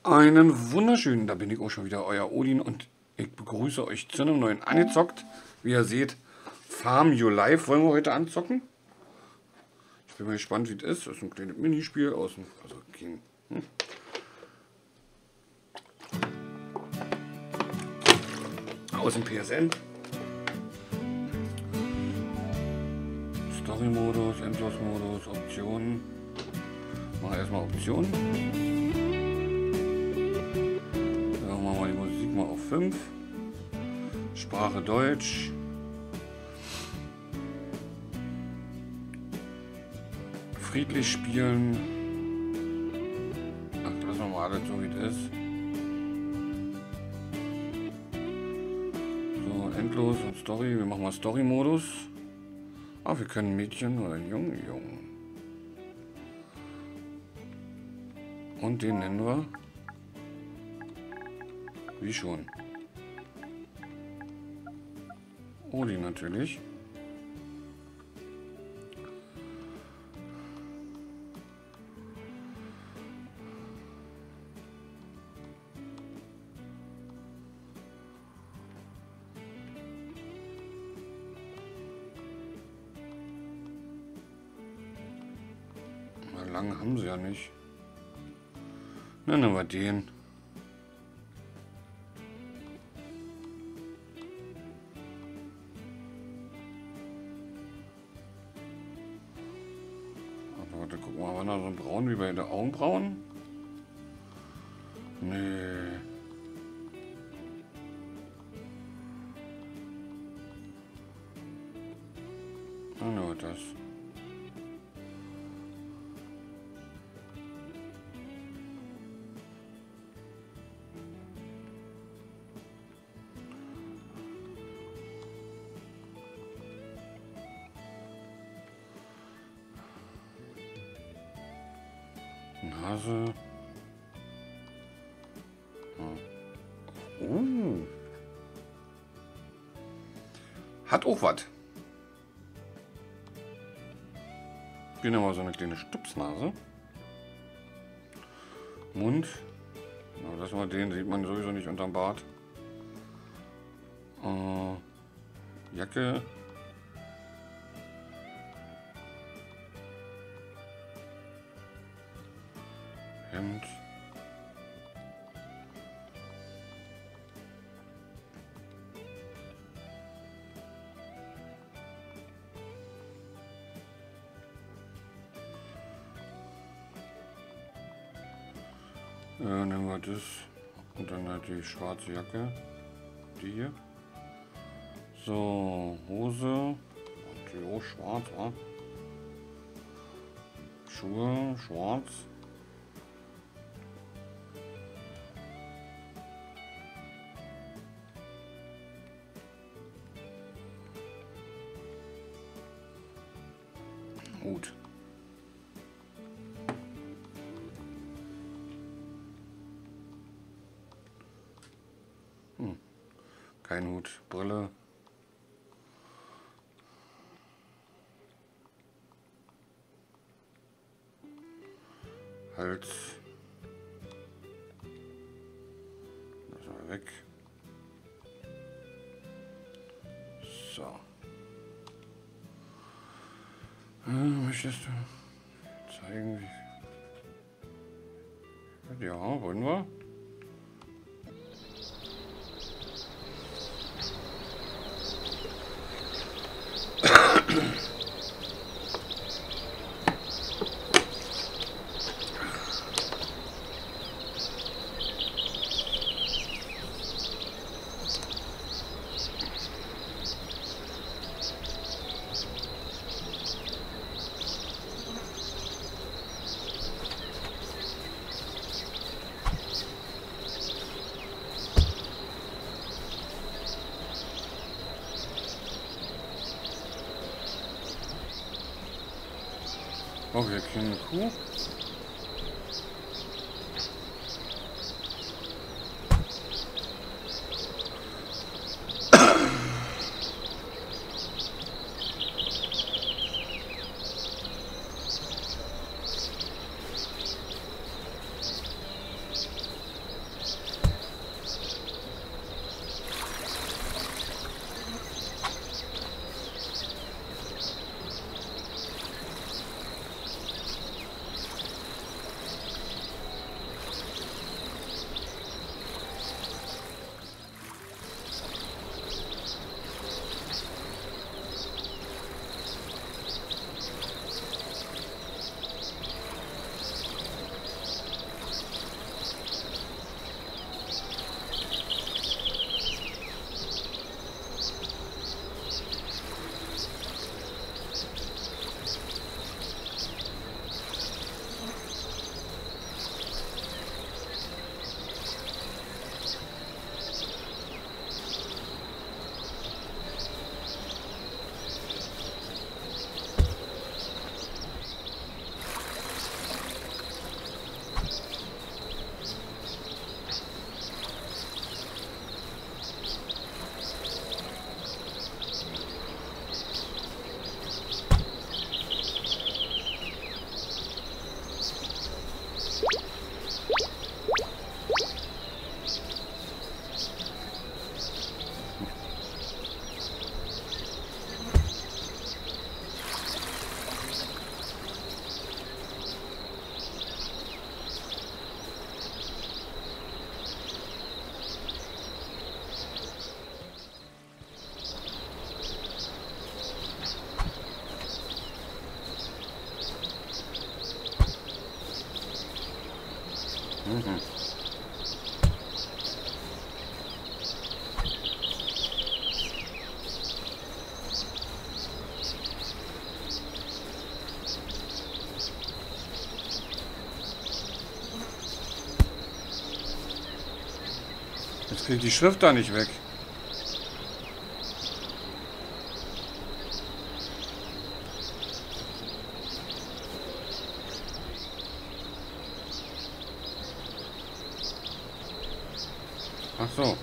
Einen wunderschönen, da bin ich auch schon wieder, euer Odin und ich begrüße euch zu einem neuen Angezockt. Wie ihr seht, Farm Your Life wollen wir heute anzocken. Ich bin mal gespannt, wie es ist. Das ist ein kleines Minispiel aus dem, aus dem PSN. Story-Modus, Endlos-Modus, Optionen. Machen wir erstmal Optionen. Dann machen wir die Musik mal auf 5. Sprache Deutsch. Friedlich spielen. Ach, lassen wir mal alles so wie es ist. So, endlos und Story. Wir machen mal Story-Modus. Ah, wir können Mädchen oder Jung. Und den nennen wir. Wie schon. Odin natürlich. Lange haben sie ja nicht. Na, nehmen wir den. Warte, guck mal, war da so ein Braun wie bei der Augenbrauen? Nee. Nur das. Nase. Hat auch was. Bin aber so eine kleine Stupsnase. Mund. Na, lassen wir den, sieht man sowieso nicht unterm Bart. Jacke. Hemd. Nehmen wir das und dann halt die schwarze Jacke, die hier. So, Hose, die auch schwarz, ja. Schuhe, schwarz. Hut. Kein Hut, Brille. Hals. Lassen wir weg. So. Möchtest du zeigen, wie... Ja, wollen wir? Oh, wir kennen eine Kuh. Mhm. Jetzt kriegt die Schrift da nicht weg. Ach so.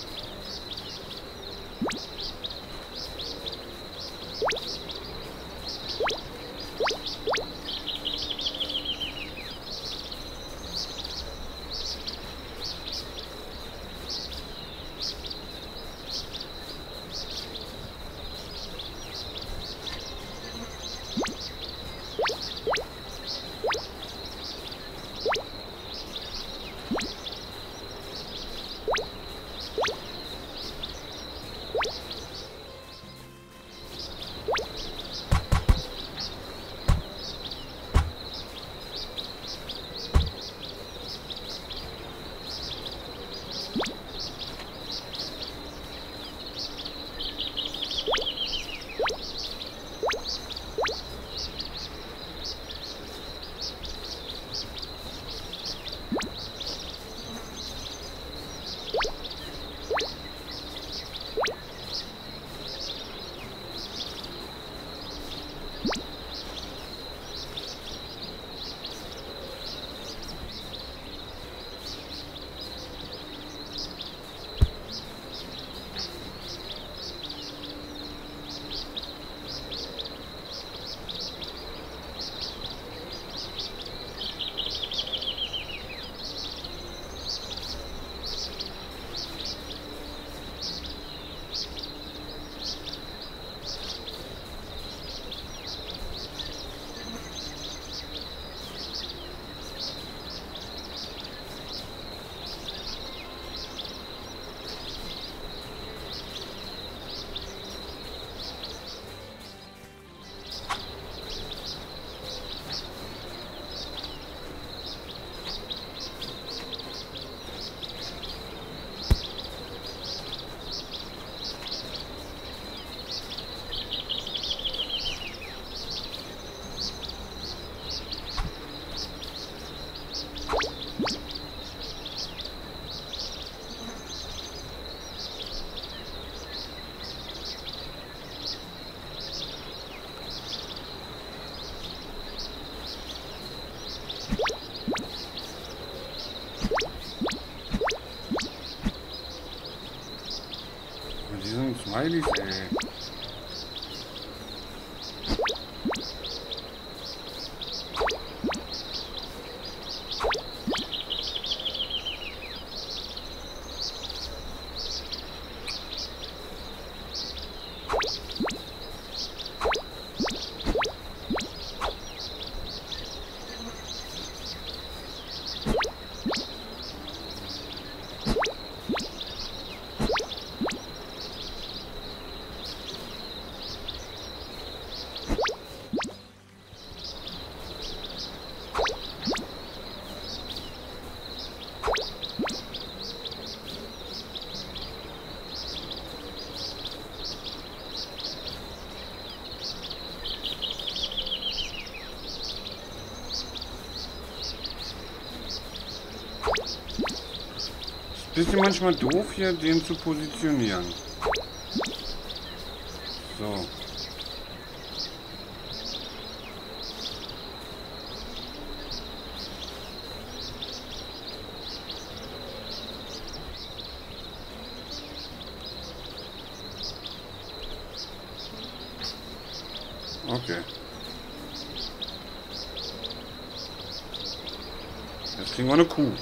Mit diesen Smileys, ey. Bisschen manchmal doof hier, den zu positionieren. So. Okay. Jetzt kriegen wir eine Kuh.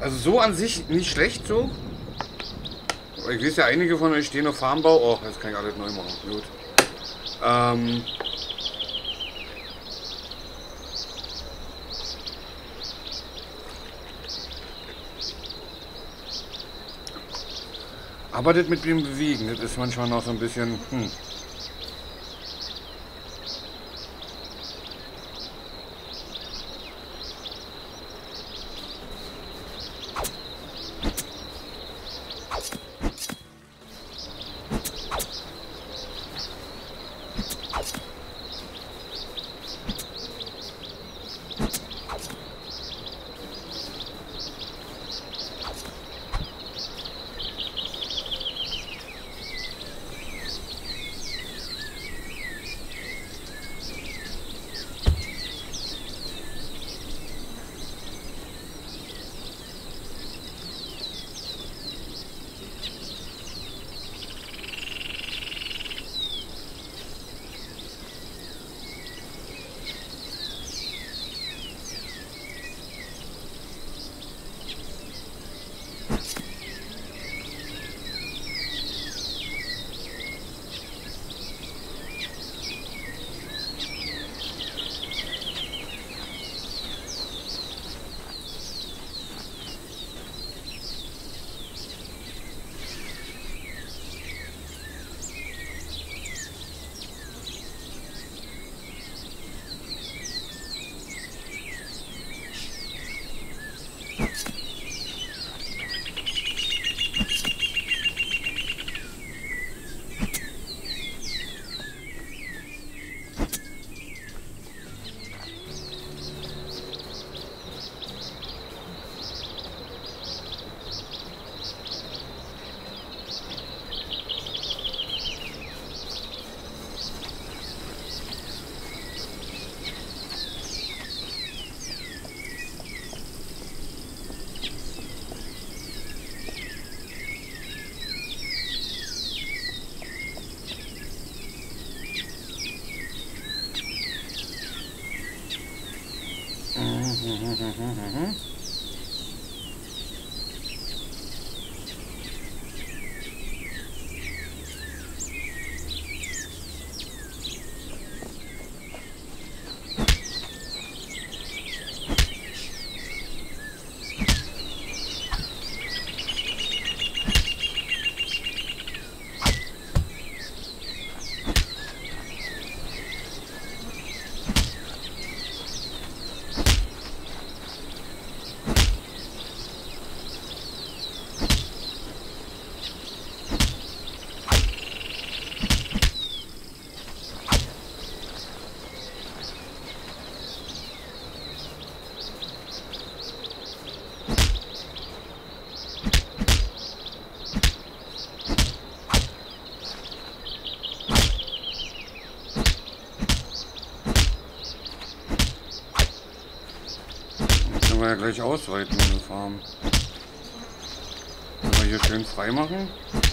Also so an sich nicht schlecht so. Ich weiß ja, einige von euch stehen auf Farmbau. Oh, jetzt kann ich alles neu machen. Gut. Aber das mit dem Bewegen, das ist manchmal noch so ein bisschen... wir ja gleich ausweiten, diese Farm. Können wir hier schön frei machen.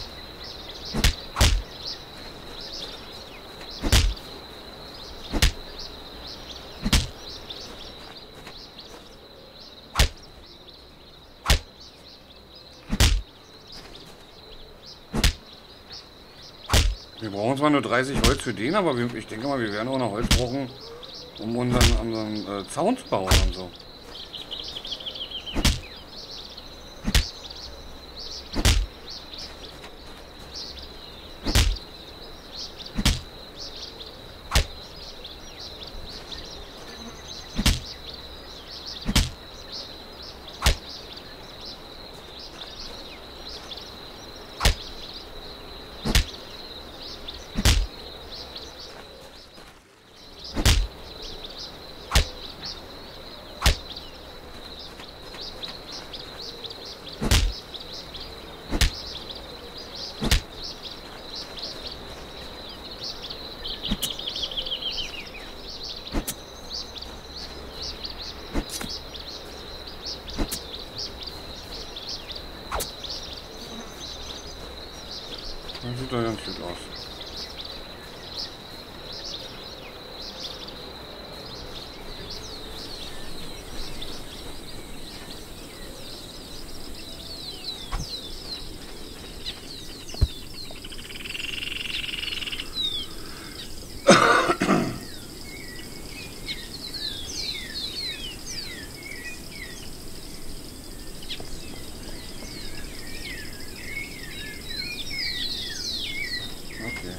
Wir brauchen zwar nur 30 Holz für den, aber ich denke mal, wir werden auch noch Holz brauchen, um unseren Zaun zu bauen und so. Das sieht doch ganz gut aus. Okay.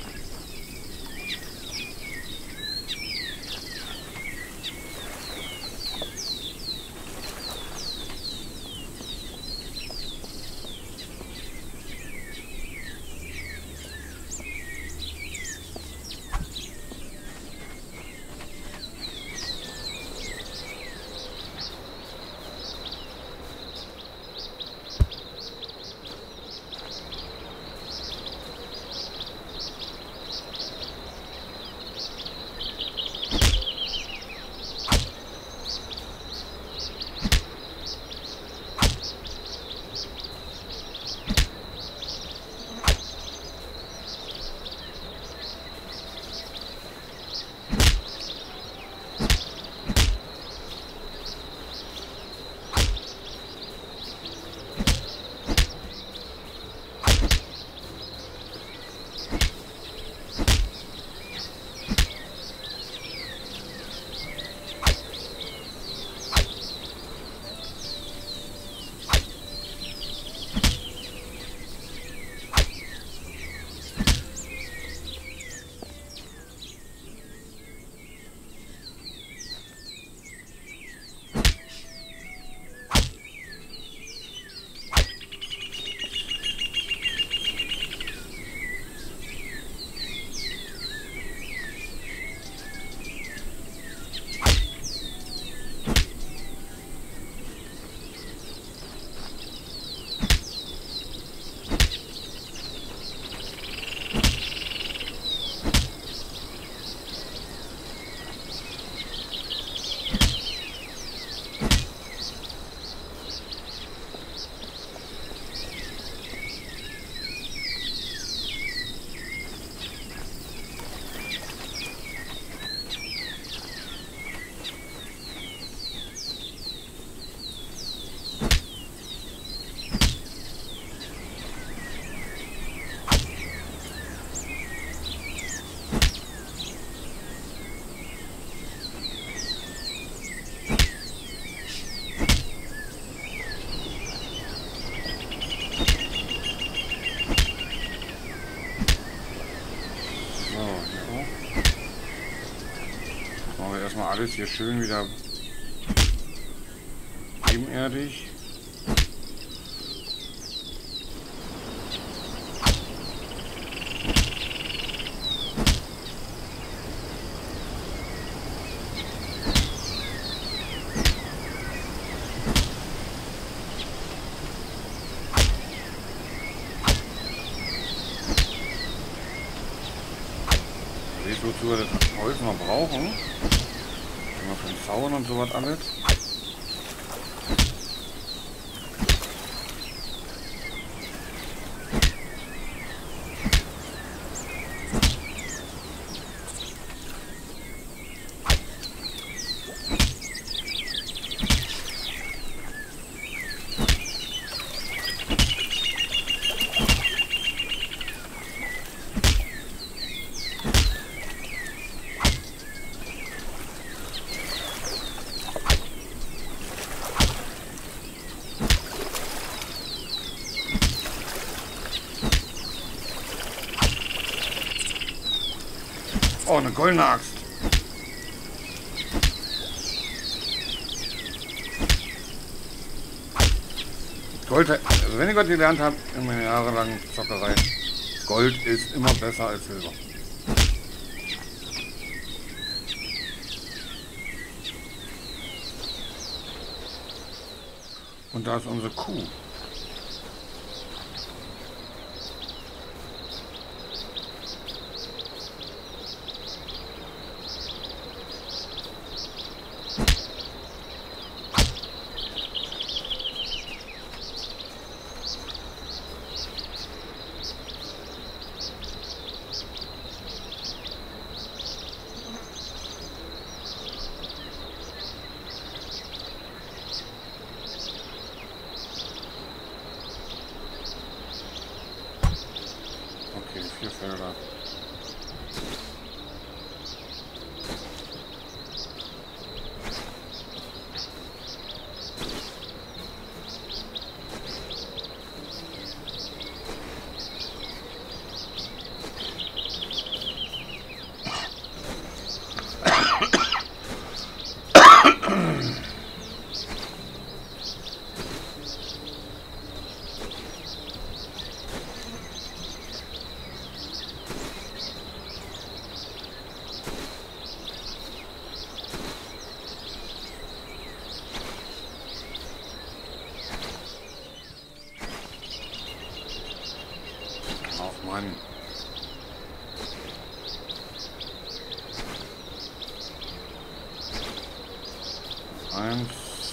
Erstmal alles hier schön wieder ebenerdig. Seht, wozu wir das Holz noch brauchen. Für den Zaun und sowas alles. Oh, eine goldene Axt. Gold, also wenn ihr Gott gelernt habt in meiner jahrelangen Zockerei, Gold ist immer besser als Silber. Und da ist unsere Kuh. Okay, 4 Felder. Eins.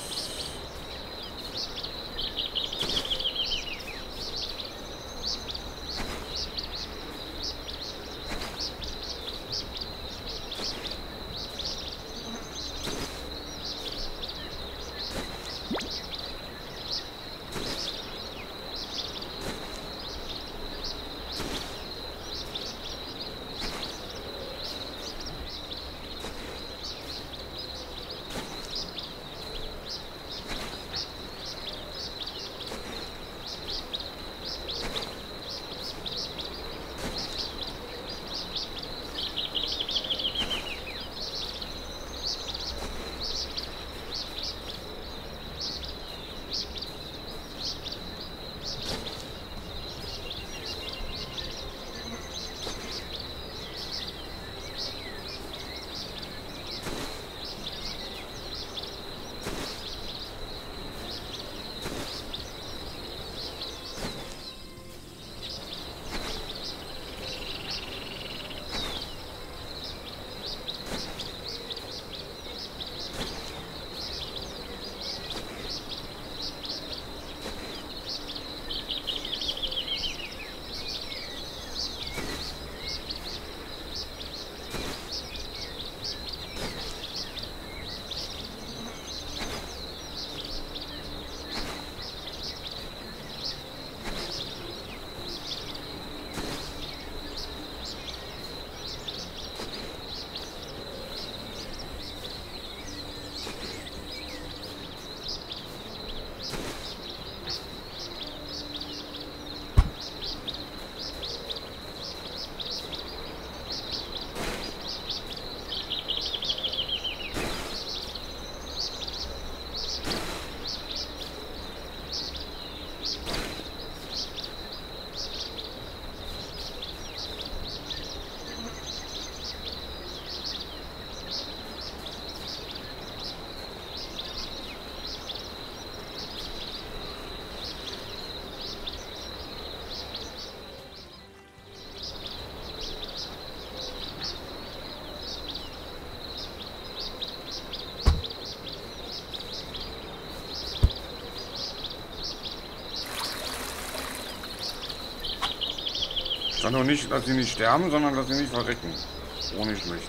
Stand doch nicht, dass sie nicht sterben, sondern dass sie nicht verrecken. Ohne schlecht.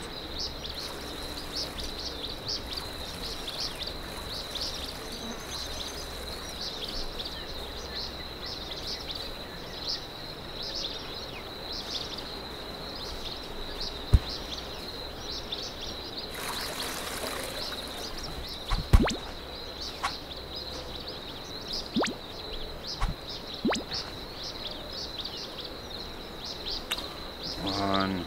Mann.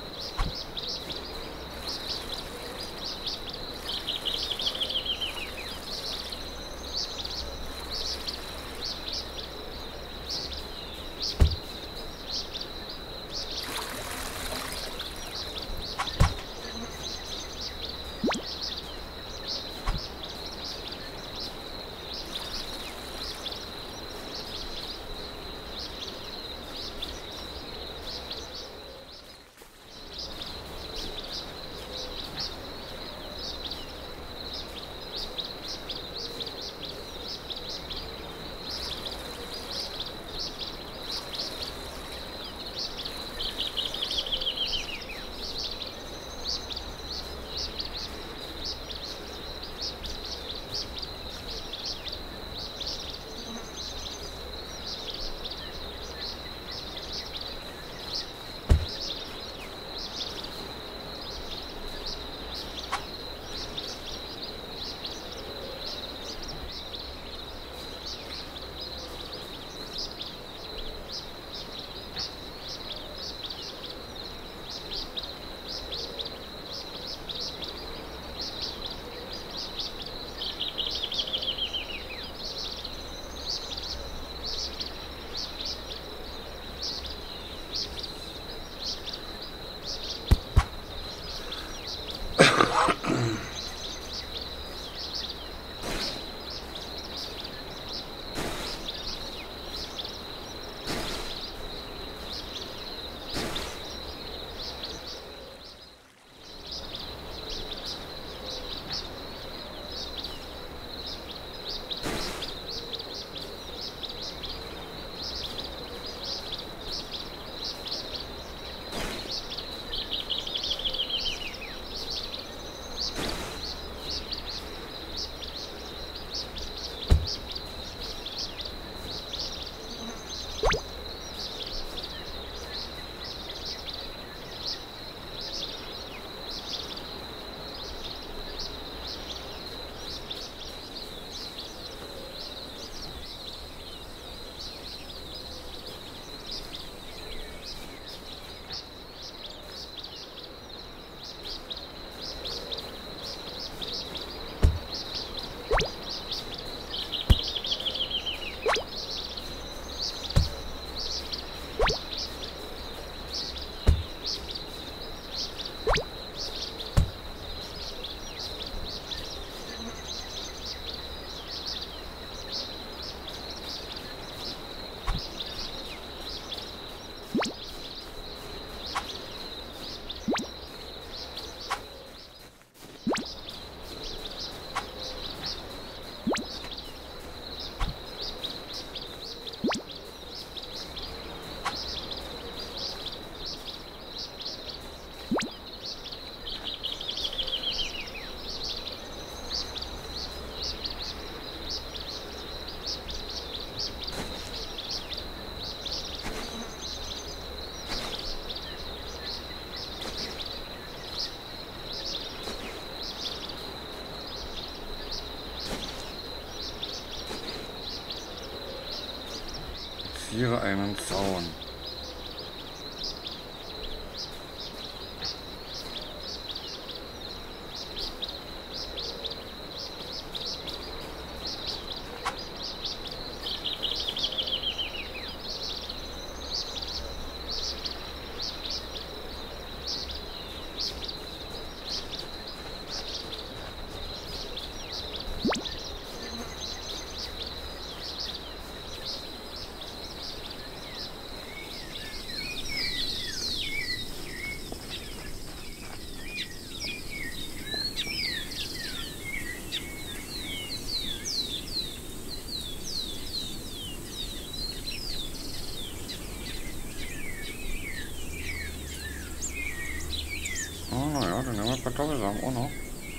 Markiere einen Zaun. Oh, naja, dann nehmen wir Kartoffelsamen auch noch.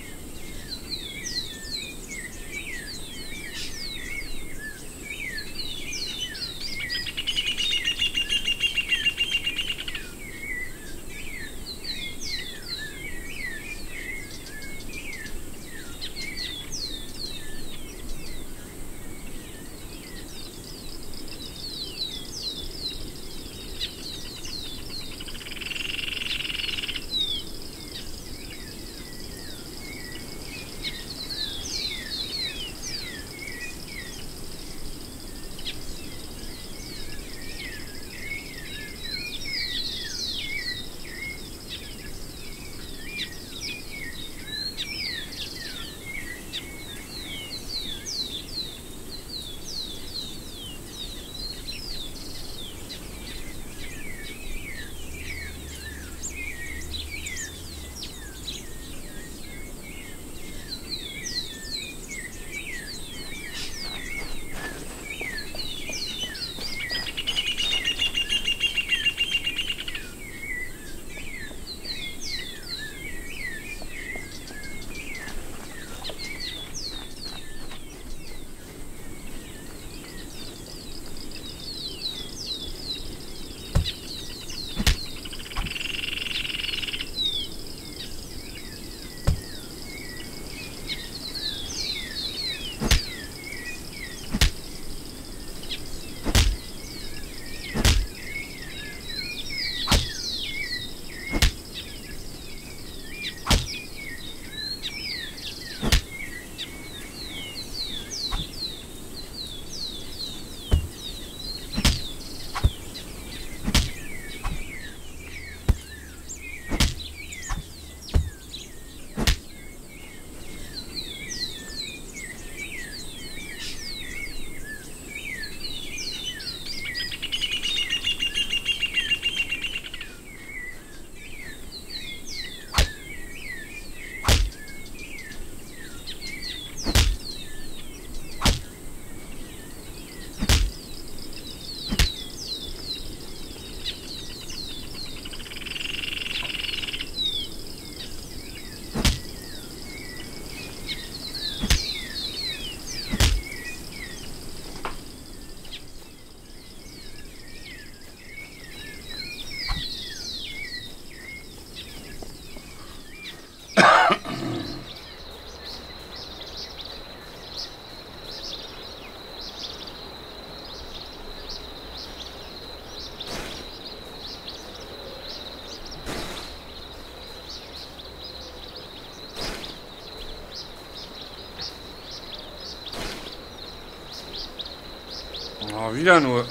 Oh, wieder nur.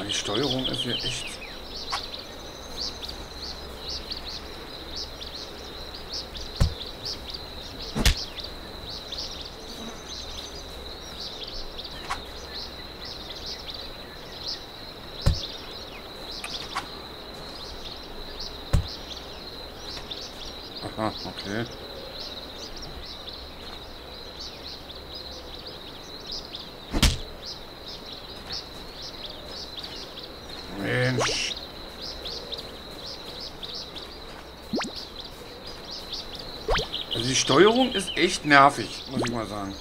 Die Steuerung ist hier echt... Aha, okay. Mensch. Also die Steuerung ist echt nervig, muss ich mal sagen.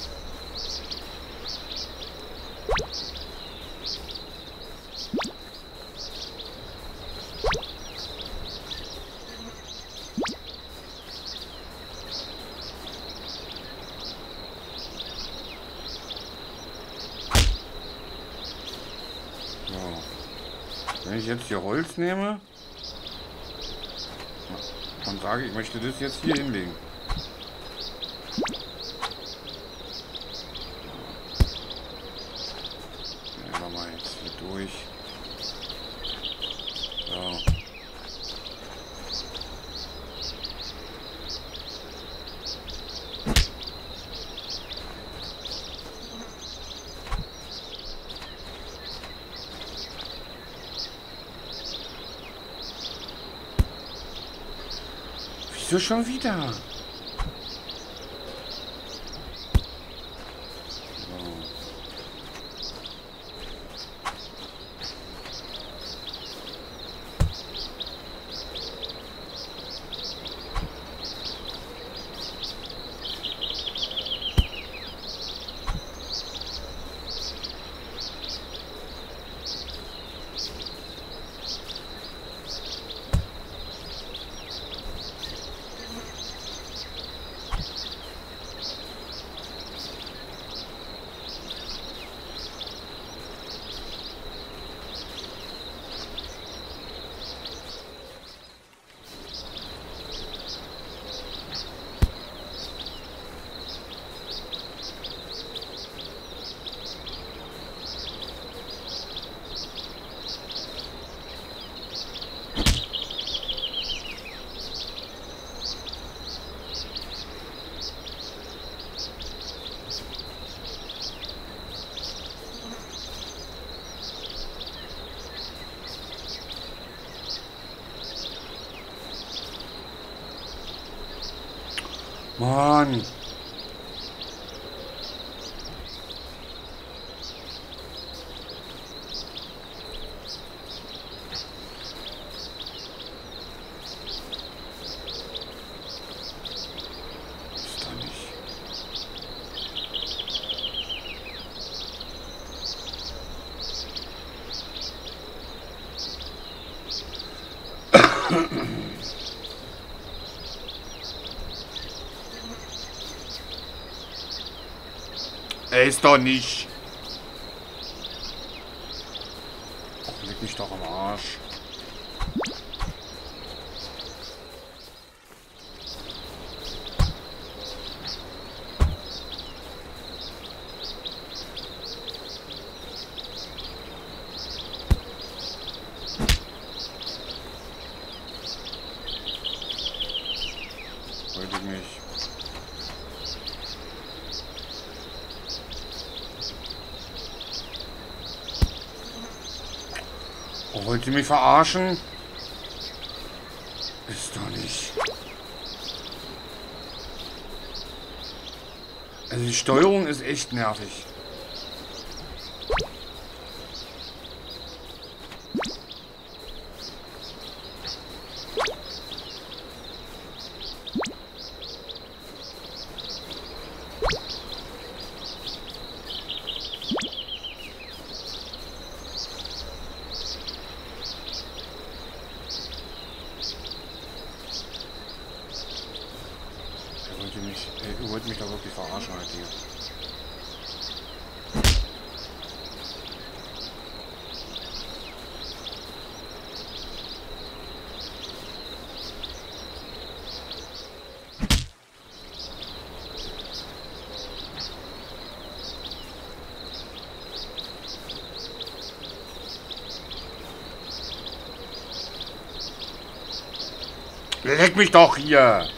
Wenn ich jetzt hier Holz nehme und sage, ich möchte das jetzt hier hinlegen. Nehmen wir mal jetzt hier durch. So. Wieso schon wieder? Mann. Ist da nicht. Er ist doch nicht. Leg mich doch am Arsch. Wollte ich nicht. Oh, wollt ihr mich verarschen? Ist doch nicht. Also die Steuerung ist echt nervig. Ihr wollt mich da wirklich verarschen halt hier. Leck mich doch hier!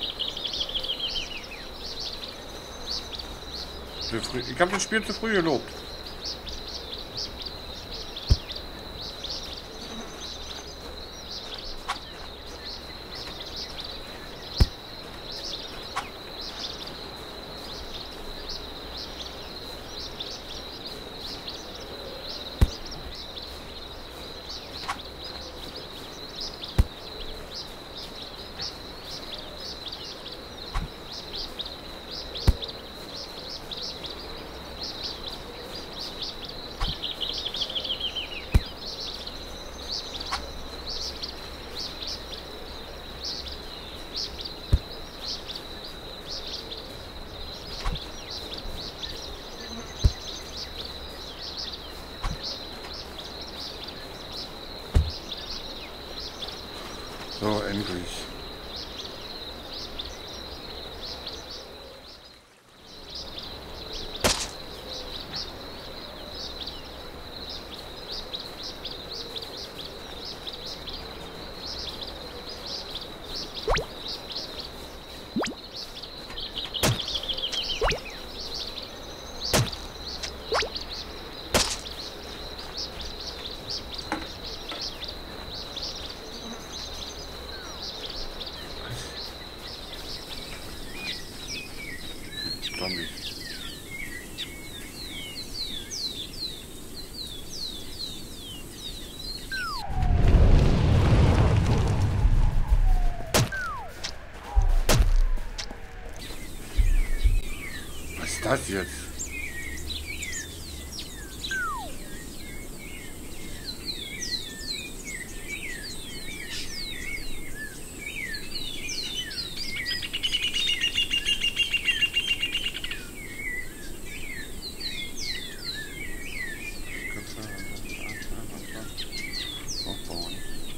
Ich habe das Spiel zu früh gelobt. So, endlich. Zombie. Was ist das jetzt? Aufbauen.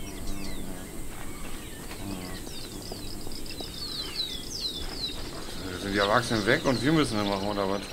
Sind die Erwachsenen weg und wir müssen dann machen, oder was?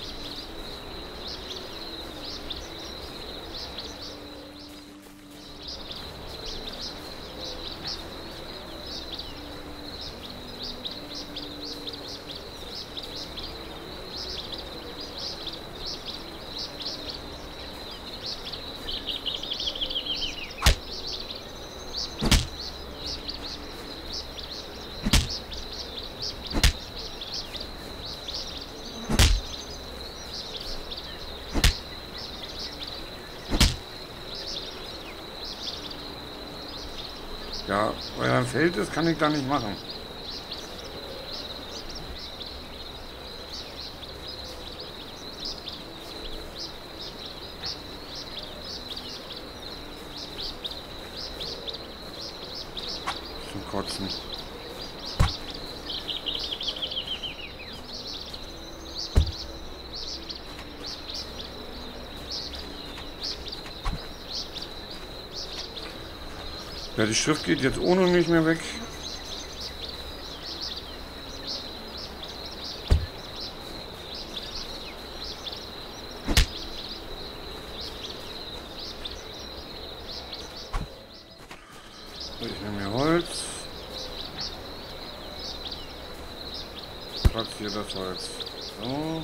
Ja, weil er im Feld ist, kann ich da nicht machen. Zum Kotzen. Ja, die Schrift geht jetzt ohne nicht mehr weg. So, ich nehme mir Holz. Platziere das Holz. So.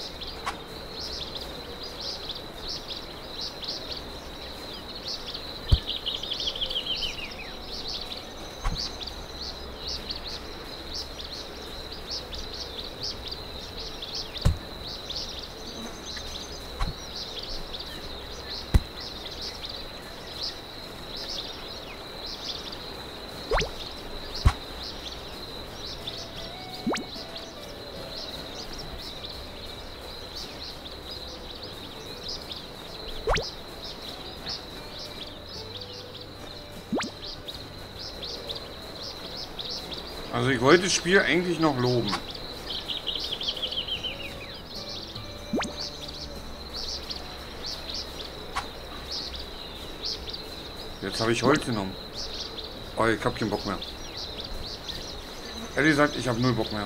Also ich wollte das Spiel eigentlich noch loben. Jetzt habe ich Holz genommen. Oh, ich habe keinen Bock mehr. Ehrlich gesagt, ich habe null Bock mehr.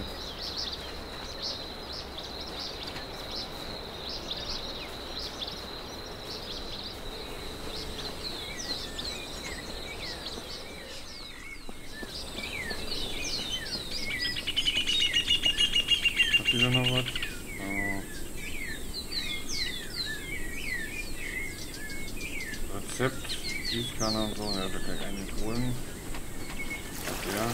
wieder noch was. Rezept, Gießkanne und so, ja, da kann ich eigentlich holen. Ja.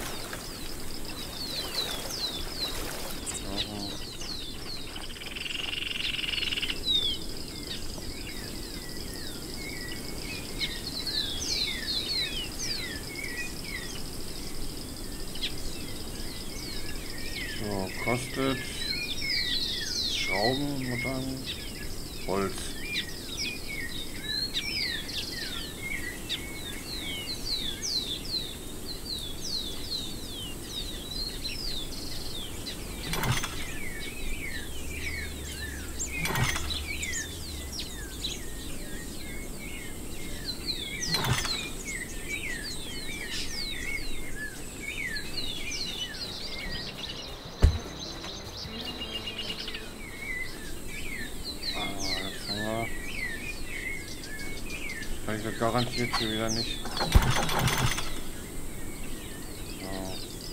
So, kostet Schrauben und dann Holz. Kann ich das garantiert hier wieder nicht. So.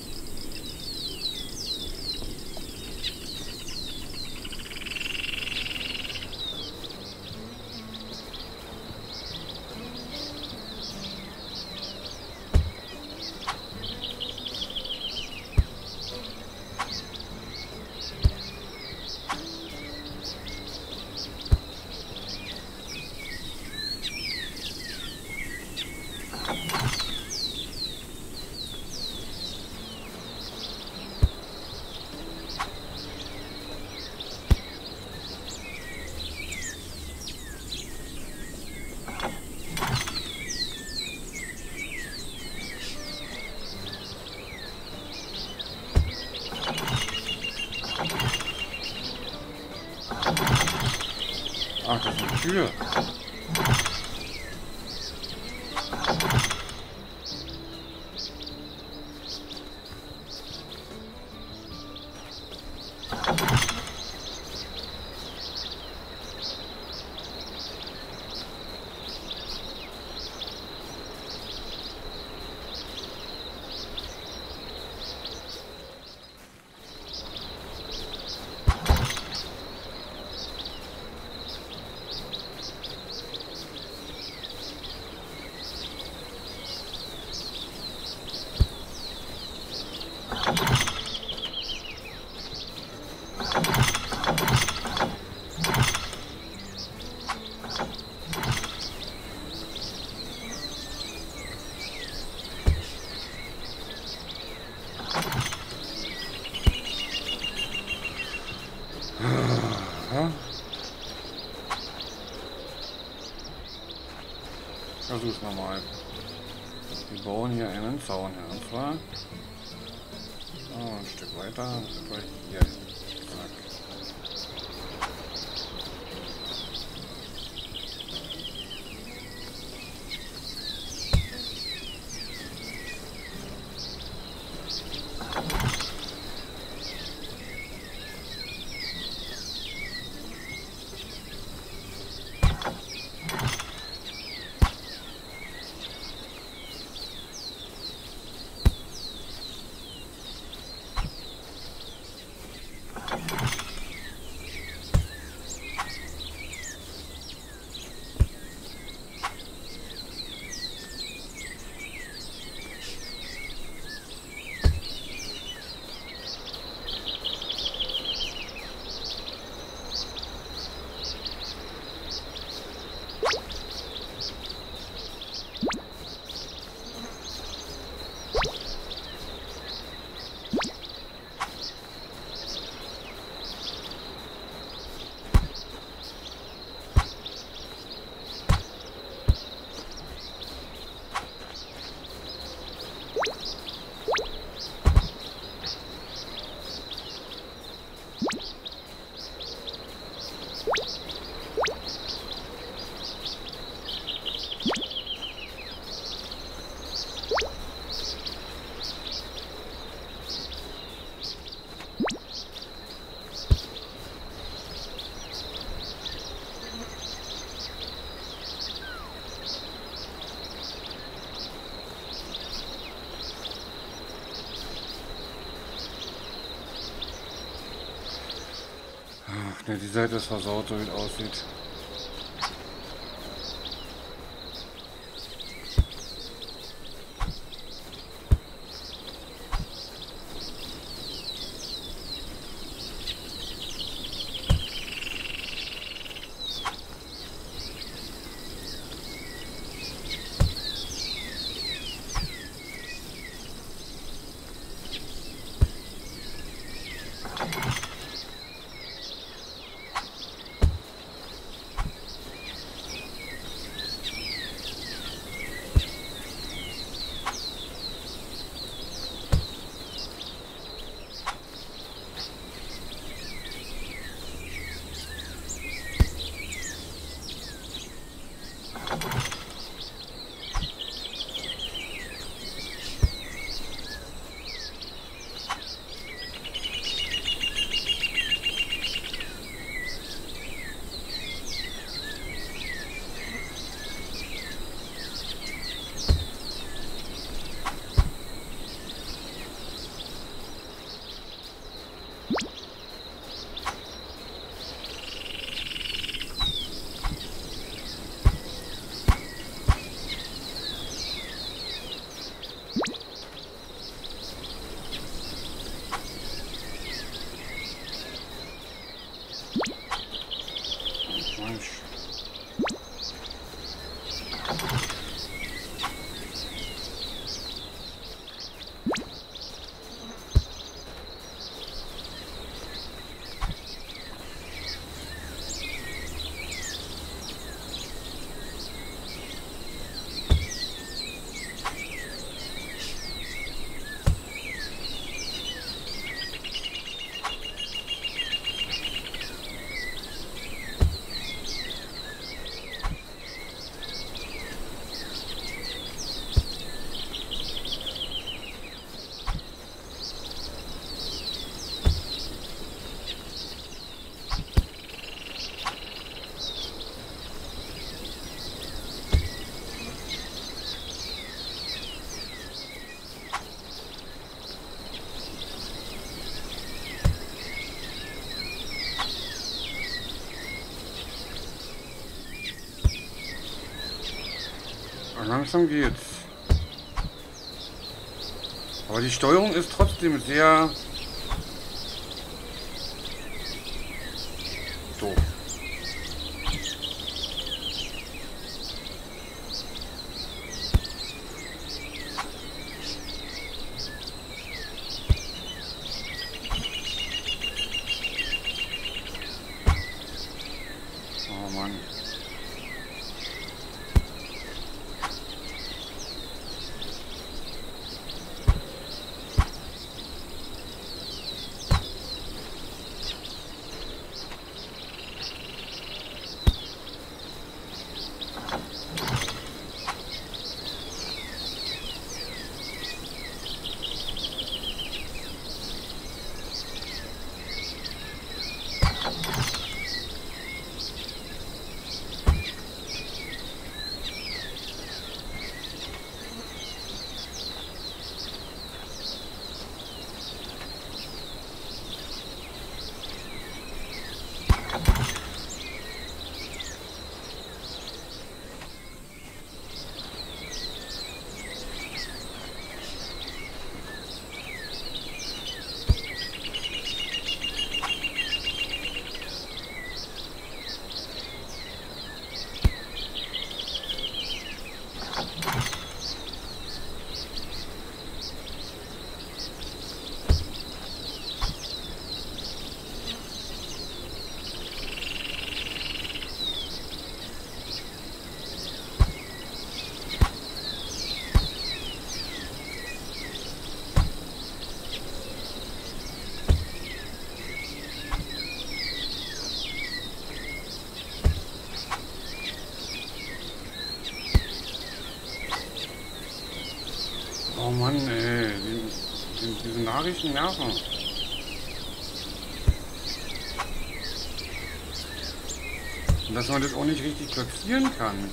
Ach, das ist eine Tür. Ja. Versuch's nochmal. Wir bauen hier einen Zaun her. Und zwar ein Stück weiter. Etwa hier. Zack. Ach ne, die Seite ist versaut, so wie es aussieht. Mensch. Langsam geht's. Aber die Steuerung ist trotzdem sehr doof. Oh Mann. Oh Mann, ey, diese Nachrichten nerven. Und dass man das auch nicht richtig platzieren kann.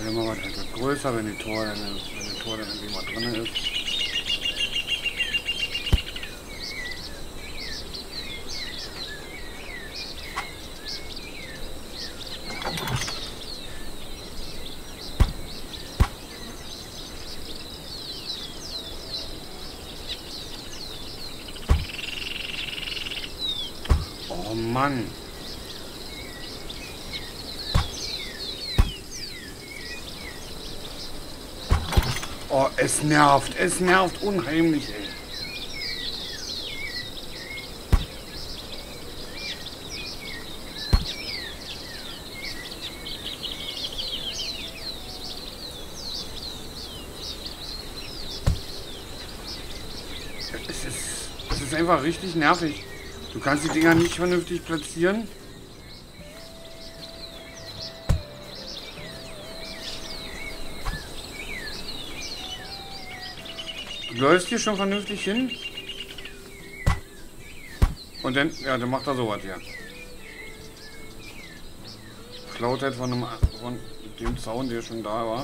Wenn man halt etwas größer, wenn die Tor dann irgendwie mal drin ist. Oh Mann. Oh, es nervt unheimlich, ey. Es ist einfach richtig nervig. Du kannst die Dinger nicht vernünftig platzieren. Du läufst hier schon vernünftig hin. Und dann, ja, dann macht er sowas hier. Klaut halt von dem Zaun, der schon da war.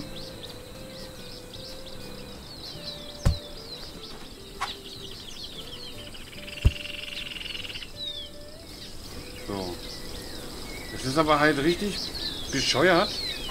So. Es ist aber halt richtig bescheuert.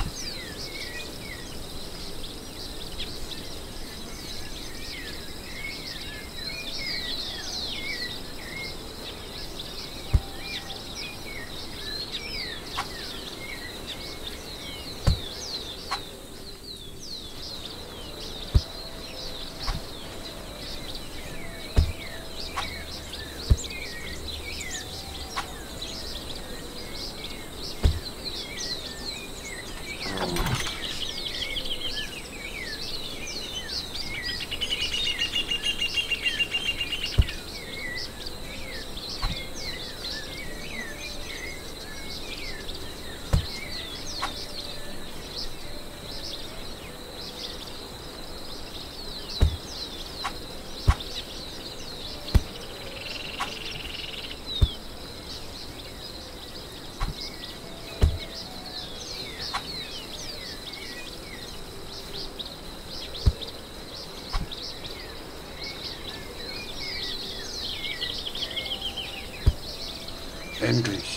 Endlich.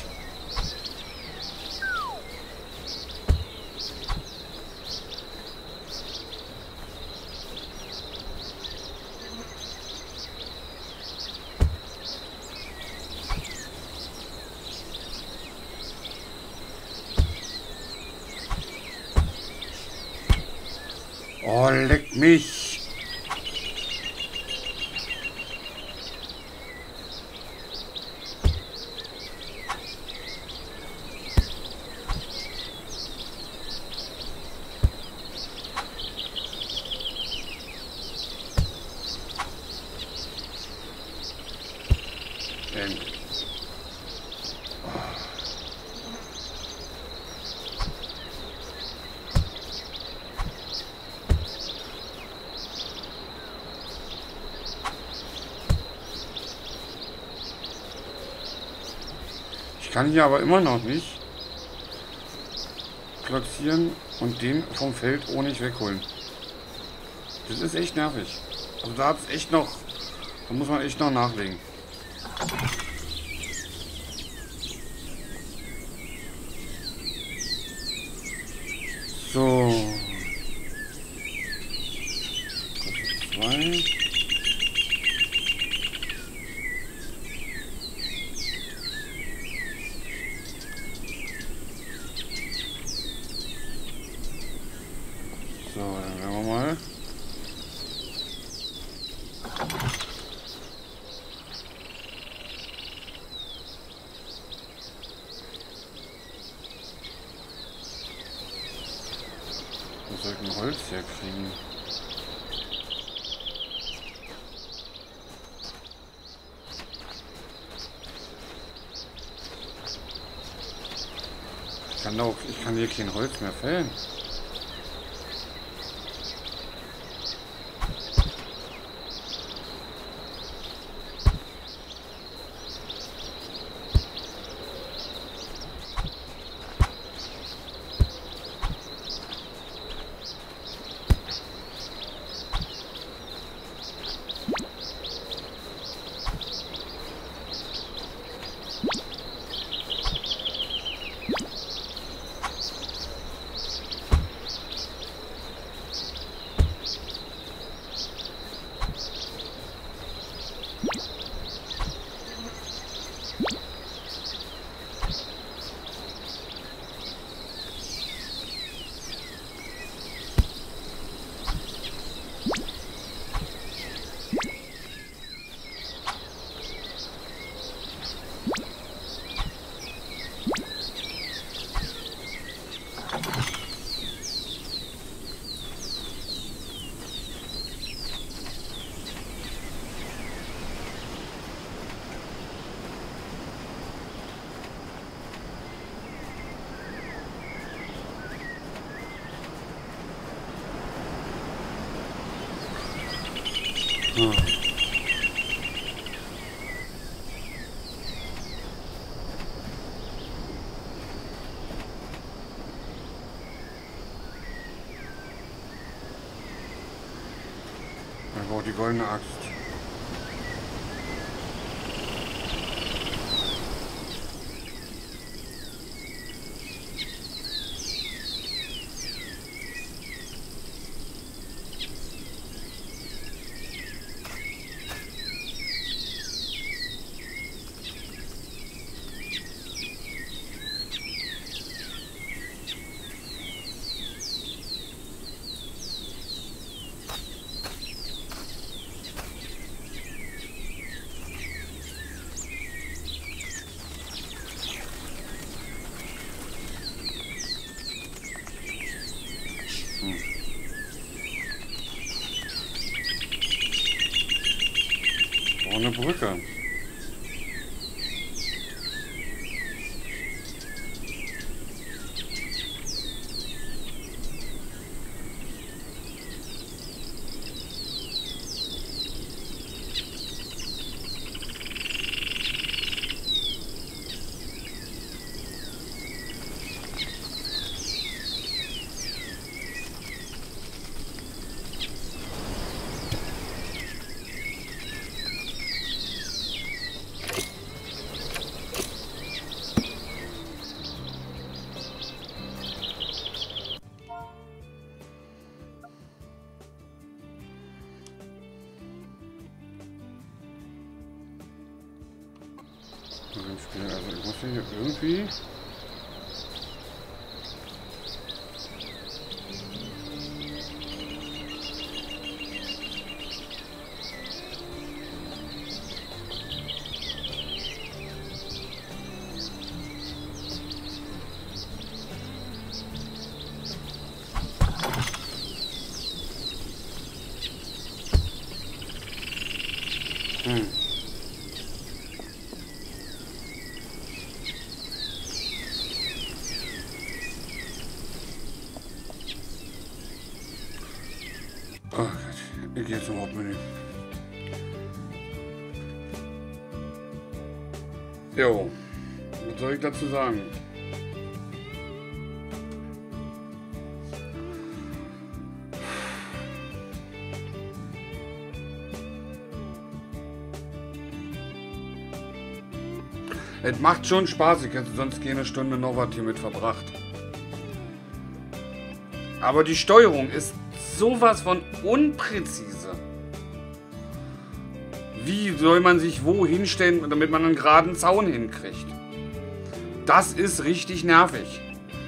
Oh, leck mich. Ich kann hier aber immer noch nicht platzieren und den vom Feld ohne nicht wegholen. Das ist echt nervig. Also da hat's echt noch, da muss man echt noch nachlegen. So. 2. So, dann werden wir mal. Wir sollten Holz herkriegen. Ich kann hier kein Holz mehr fällen. Ah. Er braucht die goldene Axt. Eine Brücke. Also ich muss hier irgendwie... Oh Gott, ich gehe zum Hauptmenü. Jo, was soll ich dazu sagen? Es macht schon Spaß, ich hätte sonst keine Stunde noch was hier mit verbracht. Aber die Steuerung ist sowas von unpräzise. Wie soll man sich wo hinstellen, damit man einen geraden Zaun hinkriegt? Das ist richtig nervig.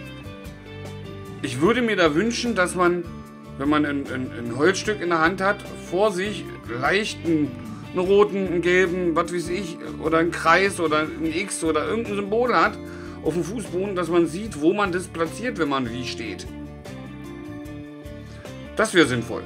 Ich würde mir da wünschen, dass man, wenn man ein Holzstück in der Hand hat, vor sich leicht einen roten, einen gelben, was weiß ich, oder einen Kreis oder ein X oder irgendein Symbol hat auf dem Fußboden, dass man sieht, wo man das platziert, wenn man wie steht. Das wäre sinnvoll.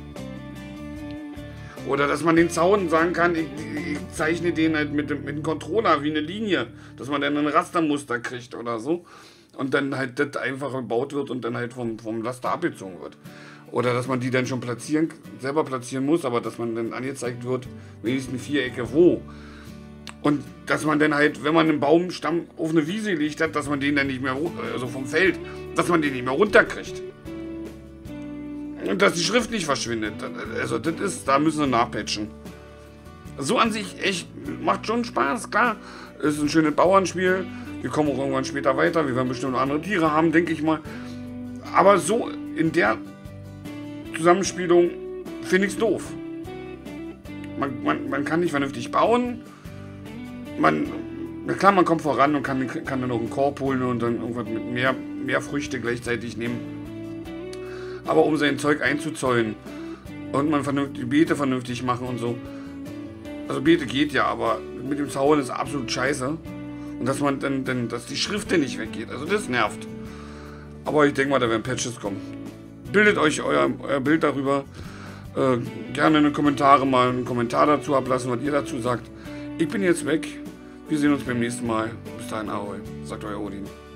Oder dass man den Zaun sagen kann, ich zeichne den halt mit dem Controller wie eine Linie, dass man dann ein Rastermuster kriegt oder so. Und dann halt das einfach gebaut wird und dann halt vom Laster abgezogen wird. Oder dass man die dann schon selber platzieren muss, aber dass man dann angezeigt wird, wenigstens 4 Ecke wo. Und dass man dann halt, wenn man einen Baumstamm auf eine Wiese gelegt hat, dass man den dann nicht mehr, also vom Feld, dass man den nicht mehr runterkriegt. Und dass die Schrift nicht verschwindet. Also das ist, da müssen wir nachpatchen. So an sich echt, macht schon Spaß, klar. Ist ein schönes Bauernspiel. Wir kommen auch irgendwann später weiter. Wir werden bestimmt noch andere Tiere haben, denke ich mal. Aber so in der Zusammenspielung finde ich es doof. Man kann nicht vernünftig bauen. Na klar, man kommt voran und kann dann noch einen Korb holen und dann irgendwas mit mehr Früchte gleichzeitig nehmen. Aber um sein Zeug einzuzäunen und die Beete vernünftig machen und so. Also Beete geht ja, aber mit dem Zaun ist absolut scheiße. Und dass man dass die Schrift nicht weggeht. Also das nervt. Aber ich denke mal, da werden Patches kommen. Bildet euch euer Bild darüber. Gerne in den Kommentaren mal einen Kommentar dazu ablassen, was ihr dazu sagt. Ich bin jetzt weg. Wir sehen uns beim nächsten Mal. Bis dahin, Ahoi. Sagt euer Odin.